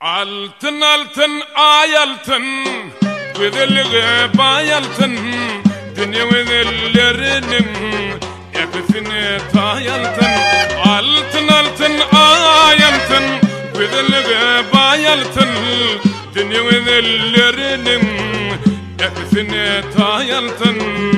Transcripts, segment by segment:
Altın altın ay altın, güzelliğe bay altın, dünya güzellerinin hepsine tay altın. Altın altın ay altın, güzelliğe bay altın, dünya güzellerinin hepsine tay altın.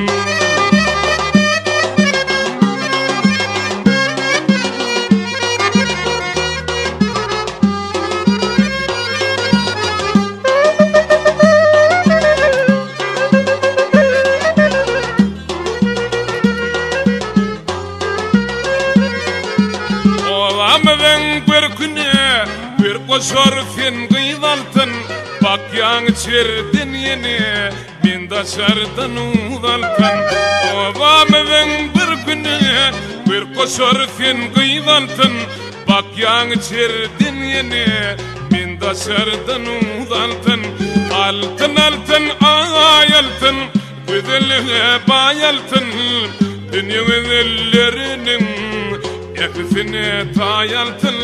Bir güne bir koşar fin gıydaltın, bak yan çerdin yeni min da şardan udaltın. Ovamın bir güne bir koşar fin gıydaltın, bak yan çerdin yeni min da şardan udaltın. Altın altın ay altın, güzelliğe bay altın, dünya güzellerinin hepsine tay altın.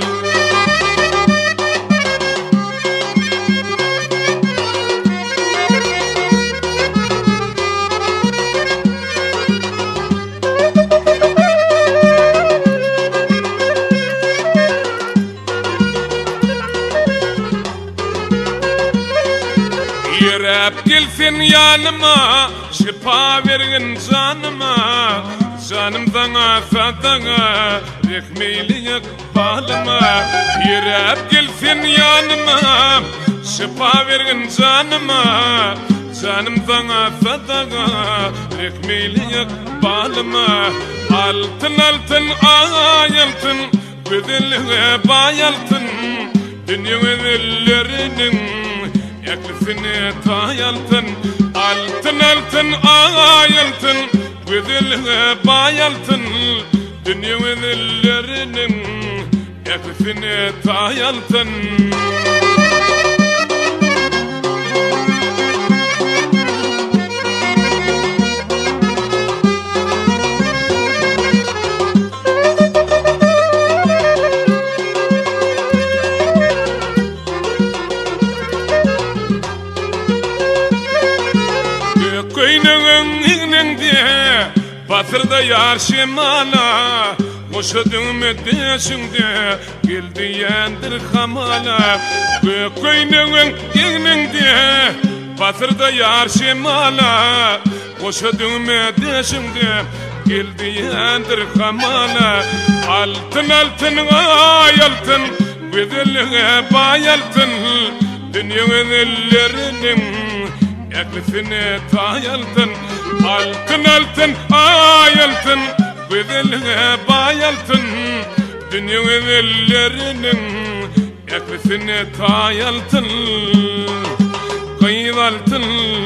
Yürep gelsin yanıma, şifa verin canıma, canım sana satana, rekmeyli ikbalıma. Yürep gelsin yanıma, şifa verin canıma, canım sana satana, rekmeyli ikbalıma. Altın altın ay altın, güzelliğe bay altın, dünya güzellerinin hepsine tay altın. Altın altın ay altın, güzelliğe bay altın, dünya güzellerinin hepsine tay altın. Batırda yar şemala, koşadın medeşinde, geldi yendir hamala. Köyünün iğninde, batırda yar şemala, koşadın medeşinde, geldi yendir hamala. Altın altın ay altın, güzelliğe bay altın, dünya güzellerinin hepsine tay altın. Altın altın ay altın, güzelliğe bay altın, dünya güzellerinin hepsine tay altın. Kıyıl altın.